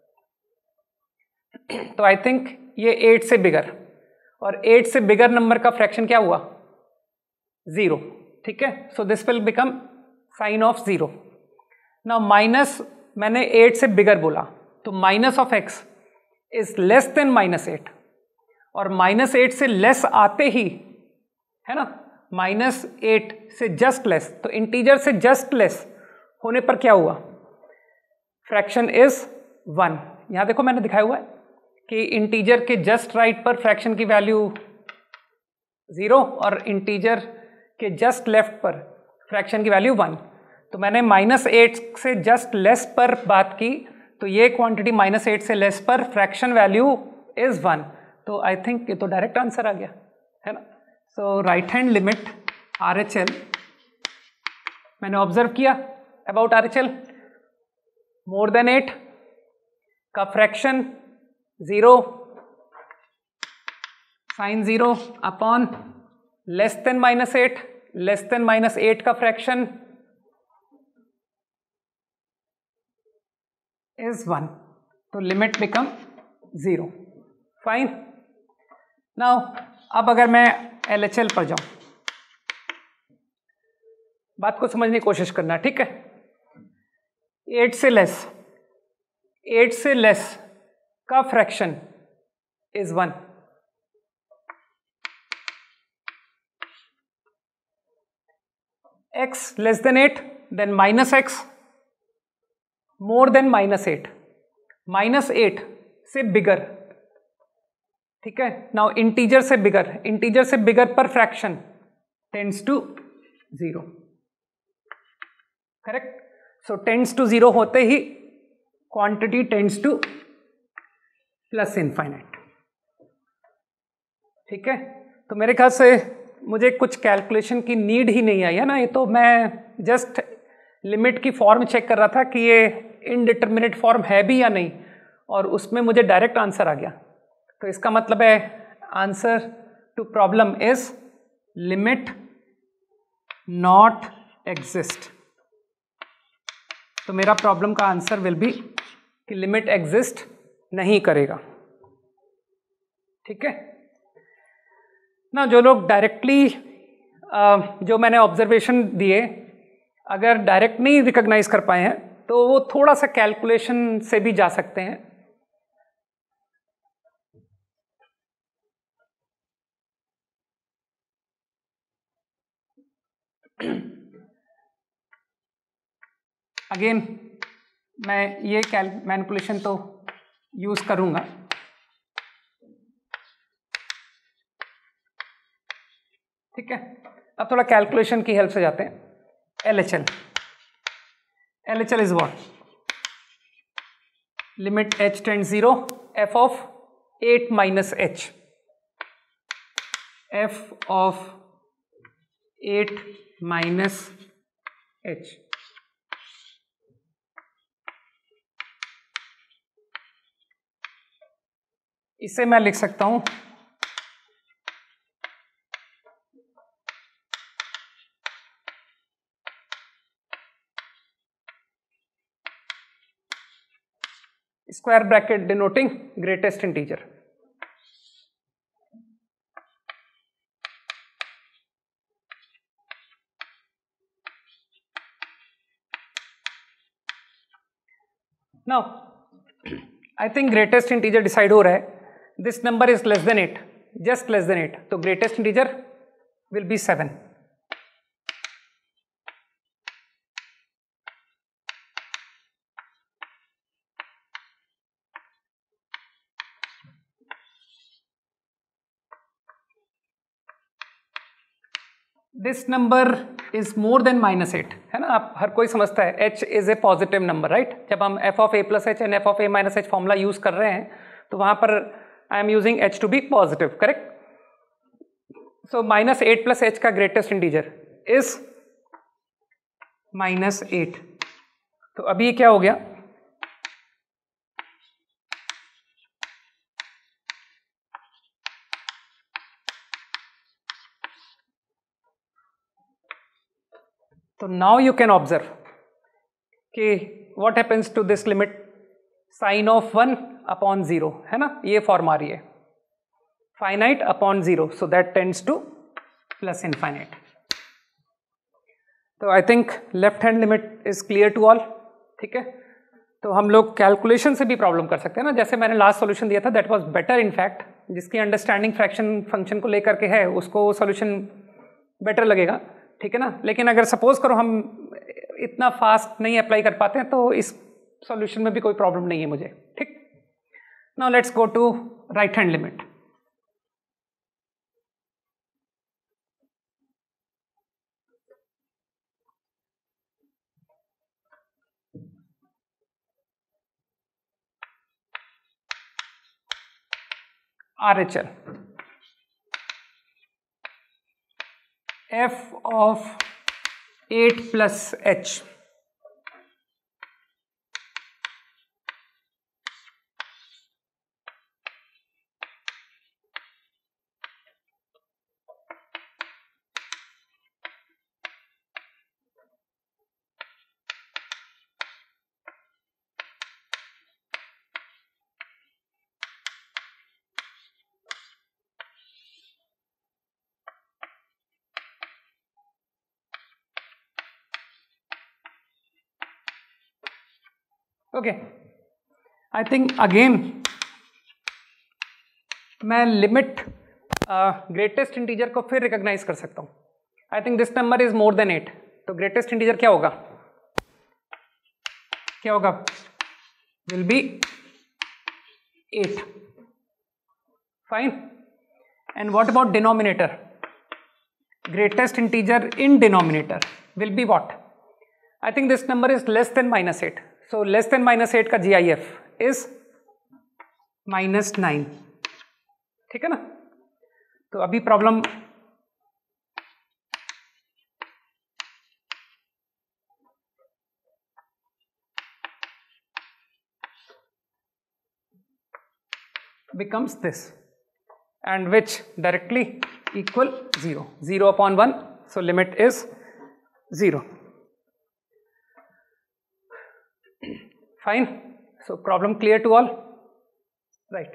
तो आई थिंक ये 8 से बिगर, और 8 से बिगर नंबर का फ्रैक्शन क्या हुआ? 0. ठीक है, so this will become sine of 0. Now minus, मैंने 8 से बिगर बोला, तो minus of x is less than -8, और -8 से लेस आते ही, है ना, -8 से जस्ट लेस, तो इंटीजर से जस्ट लेस होने पर क्या हुआ? Fraction is 1. यहां देखो मैंने दिखाया हुआ है कि इंटीजर के जस्ट राइट पर फ्रैक्शन की वैल्यू 0 और इंटीजर के जस्ट लेफ्ट पर फ्रैक्शन की वैल्यू 1. तो मैंने -8 से जस्ट लेस पर बात की, तो ये क्वांटिटी -8 से लेस पर फ्रैक्शन वैल्यू इज 1. तो आई थिंक ये तो डायरेक्ट आंसर आ गया, है ना. So right hand limit RHL मैंने ऑब्जर्व किया अबाउट RHL, मोर देन 8 का fraction 0 sine 0 upon less than -8, less than -8 का फ्रैक्शन is 1. तो लिमिट बिकम 0. फाइन. नाउ अब अगर मैं LHL पर जाऊं, बात को समझने की कोशिश करना, ठीक है. 8 से लेस का fraction is 1. x less than 8 then minus x more than -8, -8 से बिगर, ठीक है। नाउ इंटीजर से बिगर पर fraction tends to 0, correct. So tends to 0 होते ही quantity tends to plus infinite, ठीक है। तो मेरे ख्याल से मुझे कुछ कैलकुलेशन की नीड ही नहीं आई है ना, ये तो मैं जस्ट लिमिट की फॉर्म चेक कर रहा था कि ये इनडिटर्मिनेट फॉर्म है भी या नहीं, और उसमें मुझे डायरेक्ट आंसर आ गया। तो इसका मतलब है answer to problem is limit not exist. तो मेरा प्रॉब्लम का आंसर विल बी कि लिमिट एग्जिस्ट नहीं करेगा, ठीक है ना। जो लोग डायरेक्टली जो मैंने ऑब्जर्वेशन दिए अगर डायरेक्ट नहीं रिकॉग्नाइज कर पाए हैं तो वो थोड़ा सा कैलकुलेशन से भी जा सकते हैं। अगेन मैं ये मैनिपुलेशन तो यूज करूंगा, ठीक है। अब थोड़ा कैलकुलेशन की हेल्प से जाते हैं। LHL is what? Limit h tends 0 f of 8 minus h, f of 8 minus h। इसे मैं लिख सकता हूं square bracket denoting greatest integer. Now I think greatest integer decide हो रहा है। This number is less than 8, just less than 8, तो greatest integer will be 7। This number is more than -8, है ना। आप हर कोई समझता है h is a positive number, right. जब हम f of a plus h and f of a minus h formula use कर रहे हैं तो वहां पर I am using h to be positive, correct. So -8 plus h का ग्रेटेस्ट इंटीजर इज -8। तो अभी ये क्या हो गया? तो नाउ यू कैन ऑब्जर्व कि what happens to this limit, sine of 1 upon 0, है ना, ये फॉर्म आ रही है finite upon 0, so that tends to plus infinite. तो I think left hand limit is clear to all, ठीक है। तो हम लोग कैलकुलेशन से भी प्रॉब्लम कर सकते हैं ना, जैसे मैंने लास्ट सॉल्यूशन दिया था दैट वाज बेटर इनफैक्ट। जिसकी अंडरस्टैंडिंग फ्रैक्शन फंक्शन को लेकर के है उसको सॉल्यूशन बेटर लगेगा, ठीक है ना। लेकिन अगर सपोज करो हम इतना फास्ट नहीं अप्लाई कर पाते हैं तो इस सॉल्यूशन में भी कोई प्रॉब्लम नहीं है मुझे, ठीक। Now let's go to right hand limit. RHL f of 8 plus h, okay. I think again मैं लिमिट ग्रेटेस्ट इंटीजर को फिर रिकॉग्नाइज कर सकता हूं। I think this number is more than 8, तो ग्रेटेस्ट इंटीजर क्या होगा, क्या होगा, will be 8. Fine. And what about denominator, greatest integer in denominator will be what? I think this number is less than -8. So less than -8 का GIF is -9. ठीक है ना. तो अभी problem becomes this, and which directly equal 0. 0 upon 1, so limit is 0. Fine. So problem clear to all, right?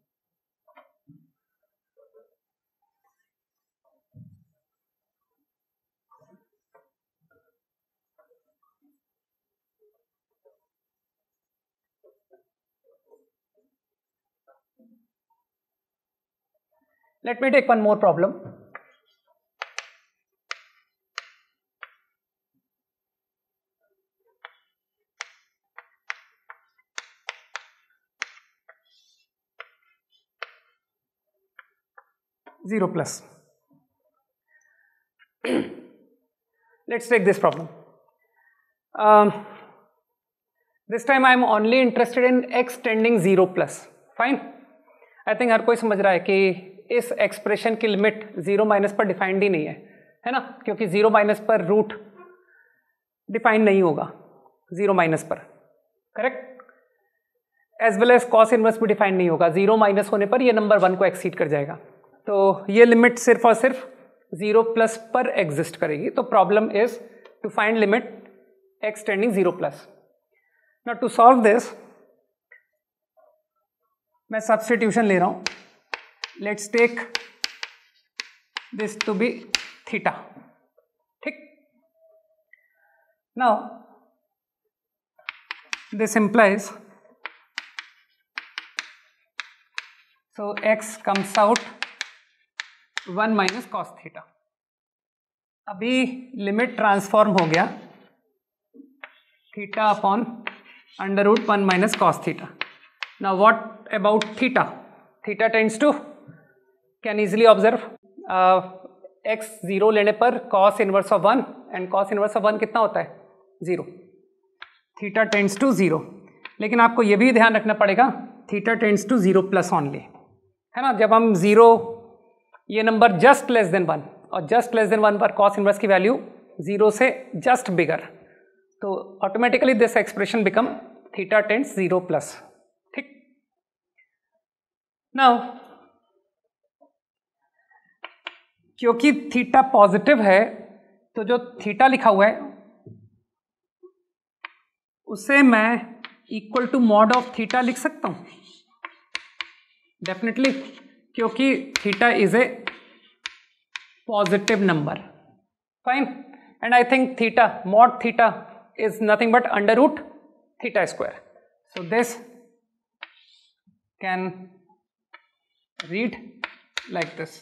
Let me take one more problem. Zero plus. Let's take this problem. This time I am only interested in x tending 0 plus. Fine. I think हर कोई समझ रहा है कि इस expression की limit 0 minus पर defined ही नहीं है ना, क्योंकि 0 माइनस पर रूट डिफाइंड नहीं होगा 0 माइनस पर, correct. As well as cos inverse भी डिफाइंड नहीं होगा. 0 माइनस होने पर ये नंबर 1 को एक्सीड कर जाएगा. तो ये लिमिट सिर्फ और सिर्फ 0 प्लस पर एग्जिस्ट करेगी. तो problem is to find limit x tending 0 plus. Now to solve this मैं सब्स्टिट्यूशन ले रहा हूं. Let's take this to be theta. ठीक. Now this implies so x comes out 1 minus cos theta. अभी limit transform हो गया theta upon under root 1 minus cos theta. Now what about theta? Theta tends to, can easily observe, x 0 लेने पर cos inverse of 1 and cos inverse of 1 कितना होता है 0. Theta tends to 0. लेकिन आपको यह भी ध्यान रखना पड़ेगा theta tends to 0 plus only, है ना. जब हम 0, ये नंबर जस्ट लेस देन 1 और जस्ट लेस देन 1 पर cos इनवर्स की वैल्यू 0 से जस्ट बिगर, तो automatically this expression become theta tends 0 plus. ठीक. नाउ क्योंकि थीटा पॉजिटिव है तो जो थीटा लिखा हुआ है उसे मैं equal to mod of theta लिख सकता हूं डेफिनेटली, क्योंकि theta is a positive number. Fine. And I think theta, mod theta is nothing but under root theta square. So this can read like this.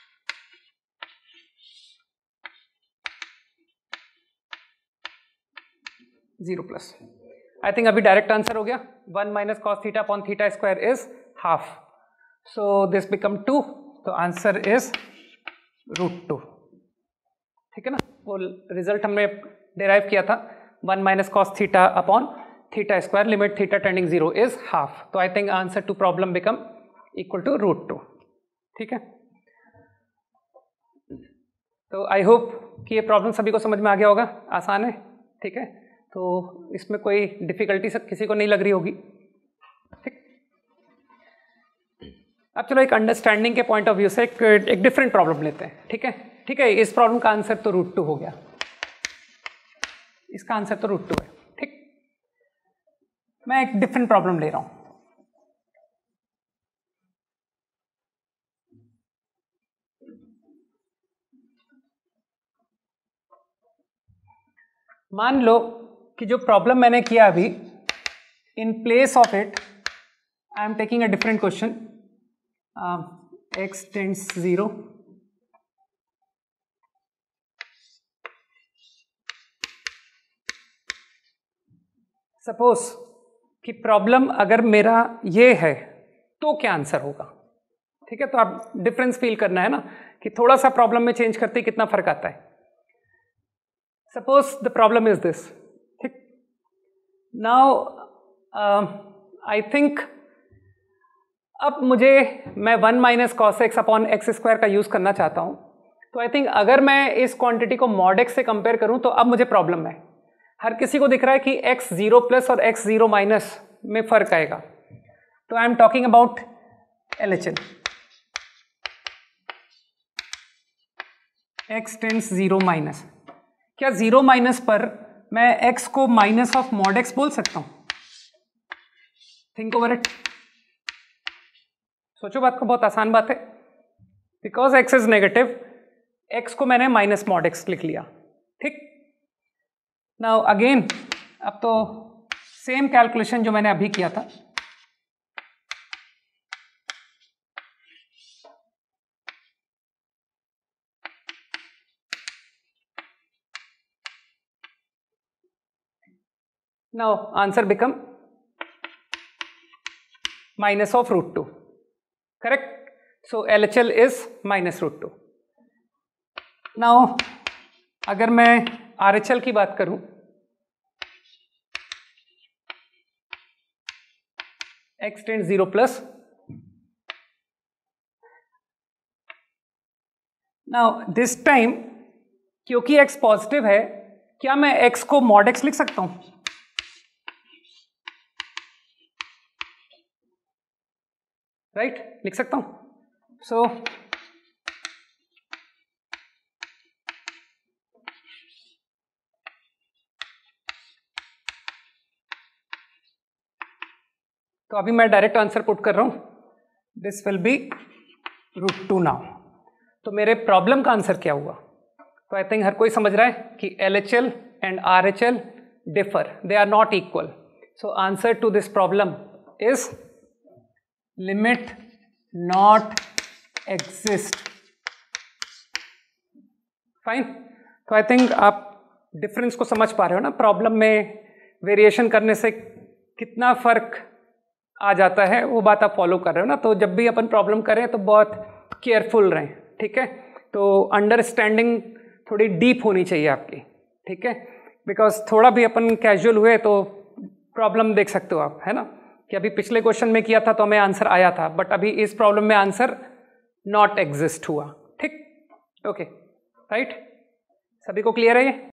Zero plus. I think अभी direct answer हो गया. 1 minus cos theta upon theta square is half. So this become 2. तो answer is √2. ठीक है ना. वो result हमने derive किया था 1 minus cos theta upon theta square, limit theta tending 0 is half. तो I think answer to problem become equal to √2. ठीक है. तो I hope कि ये प्रॉब्लम सभी को समझ में आ गया होगा, आसान है. ठीक है. तो इसमें कोई डिफिकल्टी किसी को नहीं लग रही होगी. ठीक. अब चलो एक अंडरस्टैंडिंग के पॉइंट ऑफ व्यू से एक डिफरेंट प्रॉब्लम लेते हैं. ठीक है. ठीक है. इस प्रॉब्लम का आंसर तो √2 हो गया, इसका आंसर तो √2 है. ठीक. मैं एक डिफरेंट प्रॉब्लम ले रहा हूं. मान लो कि जो प्रॉब्लम मैंने किया अभी, in place of it I am taking a different question. x tends 0, suppose कि प्रॉब्लम अगर मेरा ये है तो क्या आंसर होगा, ठीक है। तो आप डिफरेंस फील करना है ना कि थोड़ा सा प्रॉब्लम में चेंज करते ही कितना फर्क आता है। Suppose the problem is this, ठीक। नाउ आई थिंक अब मैं 1 minus cos x upon x square का यूज करना चाहता हूं। तो आई थिंक अगर मैं इस क्वांटिटी को मॉड एक्स से कंपेयर करूं तो अब मुझे प्रॉब्लम है। हर किसी को दिख रहा है कि एक्स 0 प्लस और एक्स 0 माइनस में फर्क आएगा। तो I am talking about LHL। X tends 0 minus, क्या 0 माइनस पर मैं एक्स को माइनस ऑफ मॉड एक्स बोल सकता हूं? थिंक ओवर इट, सोचो बात को, बहुत आसान बात है। Because x is negative, x को मैंने माइनस मॉड एक्स लिख लिया, ठीक। नाउ अगेन, अब तो सेम कैलकुलेशन जो मैंने अभी किया था, now answer become minus of √2, correct. So LHL is minus √2। Now अगर मैं RHL की बात करूं, x tends 0 plus. Now this time क्योंकि x पॉजिटिव है, क्या मैं x को मॉड x लिख सकता हूं? राइट, लिख सकता हूं। सो तो अभी मैं डायरेक्ट आंसर पुट कर रहा हूं, दिस विल बी √2 नाउ। तो मेरे प्रॉब्लम का आंसर क्या हुआ? तो आई थिंक हर कोई समझ रहा है कि LHL and RHL differ, they are not equal. So answer to this problem is limit not exist. Fine. तो आई थिंक आप डिफरेंस को समझ पा रहे हो ना, प्रॉब्लम में वेरिएशन करने से कितना फर्क आ जाता है, वो बात आप फॉलो कर रहे हो ना। तो जब भी अपन प्रॉब्लम करें तो बहुत केयरफुल रहें, ठीक है। तो अंडरस्टैंडिंग थोड़ी डीप होनी चाहिए आपकी, ठीक है। बिकॉज थोड़ा भी अपन कैजुअल हुए तो प्रॉब्लम देख सकते हो आप, है ना, कि अभी पिछले क्वेश्चन में किया था तो हमें आंसर आया था, बट अभी इस प्रॉब्लम में आंसर नॉट एग्जिस्ट हुआ, ठीक। ओके, राइट, सभी को क्लियर है ये?